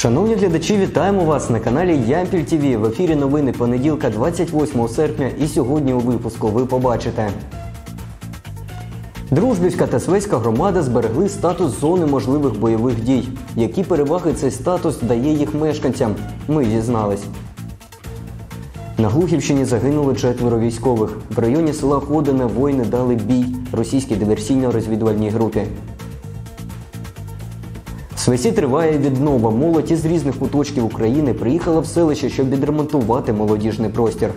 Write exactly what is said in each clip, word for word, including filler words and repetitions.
Шановні глядачі, вітаємо вас на каналі Ямпіль ТВ. В ефірі новини понеділка, двадцять восьмого серпня, і сьогодні у випуску ви побачите. Дружбівська та Свеська громада зберегли статус зони можливих бойових дій. Які переваги цей статус дає їх мешканцям? Ми дізнались. На Глухівщині загинули четверо військових. В районі села Ходине воїни дали бій російській диверсійно-розвідувальній групі. В Свесі триває віднова. Молодь із різних куточків України приїхала в селище, щоб відремонтувати молодіжний простір.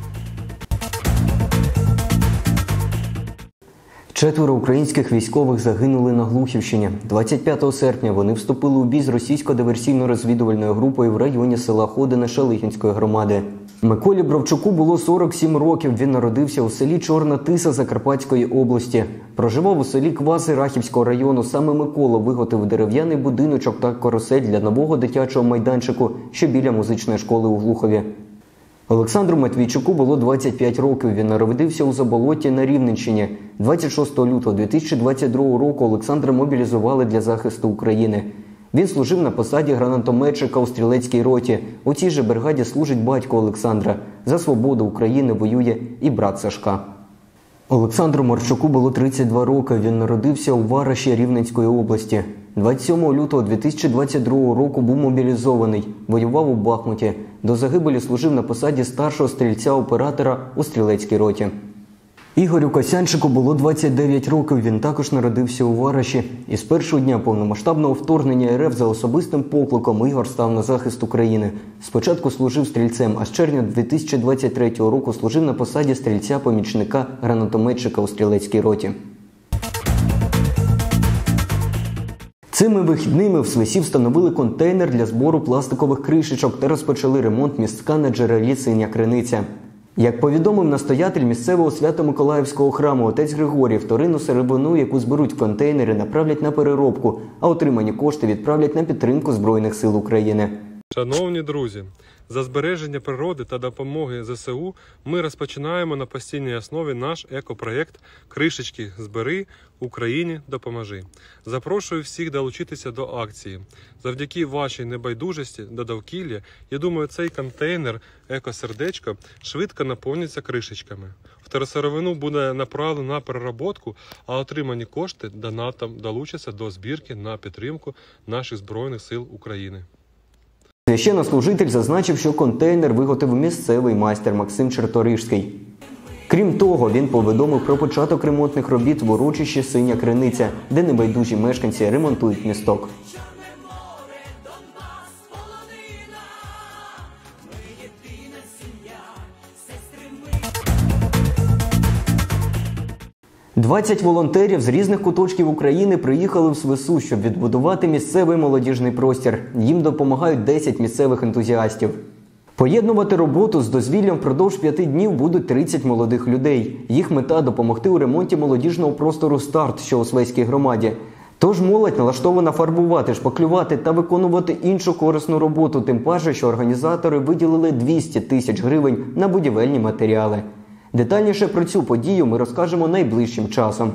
Четверо українських військових загинули на Глухівщині. двадцять п'ятого серпня вони вступили у бій з російсько-диверсійно-розвідувальною групою в районі села Ходине Шалихінської громади. Миколі Бровчуку було сорок сім років. Він народився у селі Чорна Тиса Закарпатської області. Проживав у селі Кваси Рахівського району. Саме Микола виготовив дерев'яний будиночок та карусель для нового дитячого майданчику, що біля музичної школи у Глухові. Олександру Матвійчуку було двадцять п'ять років. Він народився у Заболотті на Рівненщині. двадцять шостого лютого дві тисячі двадцять другого року Олександра мобілізували для захисту України. Він служив на посаді гранатометчика у стрілецькій роті. У цій же бригаді служить батько Олександра. За свободу України воює і брат Сашка. Олександру Марчуку було тридцять два роки. Він народився у Вараші Рівненської області. двадцять сьомого лютого дві тисячі двадцять другого року був мобілізований. Воював у Бахмуті. До загибелі служив на посаді старшого стрільця-оператора у стрілецькій роті. Ігорю Косянчику було двадцять дев'ять років. Він також народився у Вараші. І з першого дня повномасштабного вторгнення РФ за особистим покликом Ігор став на захист України. Спочатку служив стрільцем, а з червня дві тисячі двадцять третього року служив на посаді стрільця-помічника гранатометчика у стрілецькій роті. Цими вихідними в Свесі встановили контейнер для збору пластикових кришечок та розпочали ремонт містка на джерелі Синя Криниця. Як повідомив настоятель місцевого Свято-Миколаївського храму отець Григорій, вторинну сировину, яку зберуть в контейнери, направлять на переробку, а отримані кошти відправлять на підтримку Збройних сил України. Шановні друзі, за збереження природи та допомоги ЗСУ ми розпочинаємо на постійній основі наш екопроєкт «Кришечки збери, Україні допоможи». Запрошую всіх долучитися до акції. Завдяки вашій небайдужості до довкілля, я думаю, цей контейнер «Екосердечко» швидко наповниться кришечками. Второсировину буде направлено на переробку, а отримані кошти донатом долучаться до збірки на підтримку наших Збройних сил України. Священнослужитель зазначив, що контейнер виготовив місцевий майстер Максим Черторишський. Крім того, він повідомив про початок ремонтних робіт в урочищі Синя Криниця, де небайдужі мешканці ремонтують місток. двадцять волонтерів з різних куточків України приїхали в Свесу, щоб відбудувати місцевий молодіжний простір. Їм допомагають десять місцевих ентузіастів. Поєднувати роботу з дозвіллям впродовж п'яти днів будуть тридцять молодих людей. Їх мета – допомогти у ремонті молодіжного простору «Старт», що у Свеській громаді. Тож молодь налаштована фарбувати, шпаклювати та виконувати іншу корисну роботу, тим паче, що організатори виділили двісті тисяч гривень на будівельні матеріали. Детальніше про цю подію ми розкажемо найближчим часом.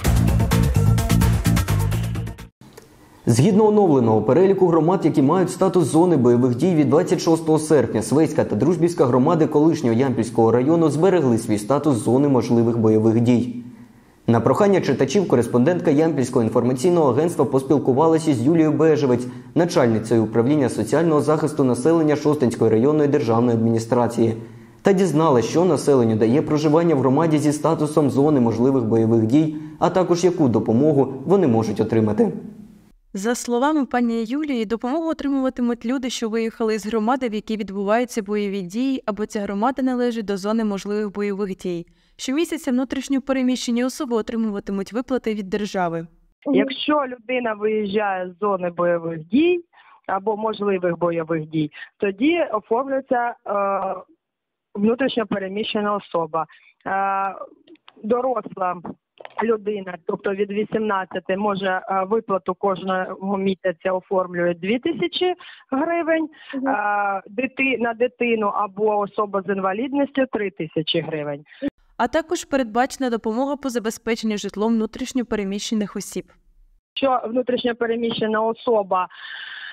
Згідно оновленого переліку громад, які мають статус зони бойових дій, від двадцять шостого серпня Свеська та Дружбівська громади колишнього Ямпільського району зберегли свій статус зони можливих бойових дій. На прохання читачів кореспондентка Ямпільського інформаційного агентства поспілкувалася з Юлією Бежевець, начальницею управління соціального захисту населення Шостинської районної державної адміністрації, та дізналась, що населенню дає проживання в громаді зі статусом зони можливих бойових дій, а також яку допомогу вони можуть отримати. За словами пані Юлії, допомогу отримуватимуть люди, що виїхали з громади, в якій відбуваються бойові дії, або ця громада належить до зони можливих бойових дій. Щомісяця внутрішньо переміщені особи отримуватимуть виплати від держави. Якщо людина виїжджає з зони бойових дій або можливих бойових дій, тоді оформлюється е, внутрішньо переміщена особа. Е, доросла людина, тобто від вісімнадцяти, може виплату кожного місяця оформлює дві тисячі гривень, угу. Дити, на дитину або особа з інвалідністю три тисячі гривень. А також передбачена допомога по забезпеченню житлом внутрішньо переміщених осіб. Що внутрішньо переміщена особа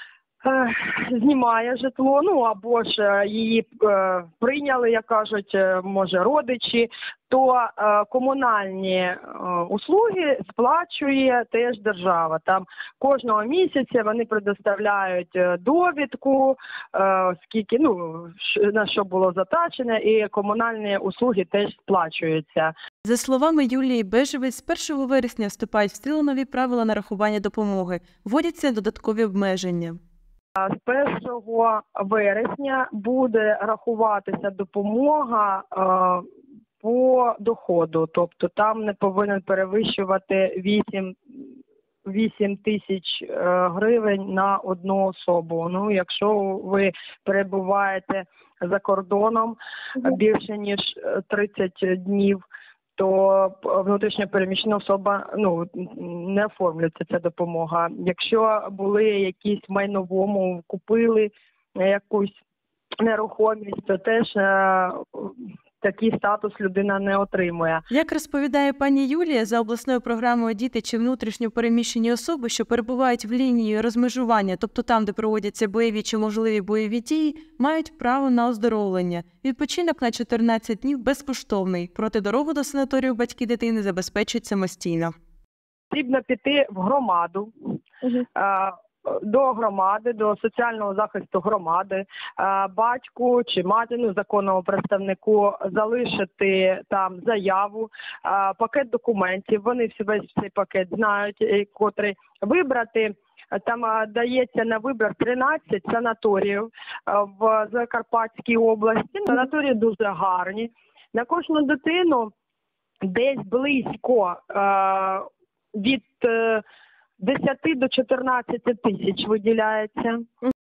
е, знімає житло, ну або ж е, її е, прийняли, як кажуть, е, може родичі, то е, комунальні е, услуги сплачує теж держава. Там кожного місяця вони предоставляють е, довідку, е, скільки, ну, ш- на що було затачене, і комунальні услуги теж сплачуються. За словами Юлії Бежевець, з першого вересня вступають в силу нові правила нарахування допомоги. Вводяться додаткові обмеження. А з першого вересня буде рахуватися допомога е, по доходу, тобто там не повинен перевищувати вісім вісім тисяч е, гривень на одну особу. Ну, якщо ви перебуваєте за кордоном більше ніж тридцять днів, то внутрішньо переміщена особа, ну, не оформлюється ця допомога. Якщо були якісь в майновому, купили якусь нерухомість, то теж е, такий статус людина не отримує. Як розповідає пані Юлія, за обласною програмою «Діти чи внутрішньо переміщені особи, що перебувають в лінії розмежування, тобто там, де проводяться бойові чи можливі бойові дії, мають право на оздоровлення. Відпочинок на чотирнадцять днів безкоштовний, проте дорогу до санаторію батьки дитини забезпечують самостійно. Потрібно піти в громаду, е, до громади, до соціального захисту громади, е, батьку чи матері, ну, законному представнику залишити там заяву, е, пакет документів. Вони весь цей пакет знають, е, котрий вибрати. Там е, дається на вибір тринадцять санаторіїв е, в Закарпатській області. Санаторії дуже гарні. На кожну дитину десь близько е, від е, десяти до чотирнадцяти тисяч виділяється.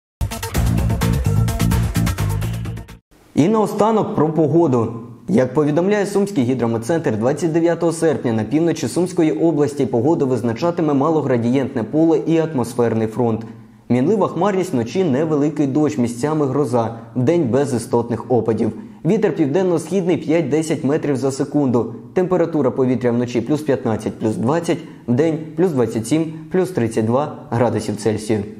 І наостанок про погоду. Як повідомляє Сумський гідрометцентр, двадцять дев'ятого серпня на півночі Сумської області погоду визначатиме малоградієнтне поле і атмосферний фронт. Мінлива хмарність, вночі невеликий дощ, місцями гроза, вдень без істотних опадів. Вітер південно-східний п'ять-десять метрів за секунду. Температура повітря вночі плюс п'ятнадцять, плюс двадцять, вдень плюс двадцять сім, плюс тридцять два градусів Цельсію.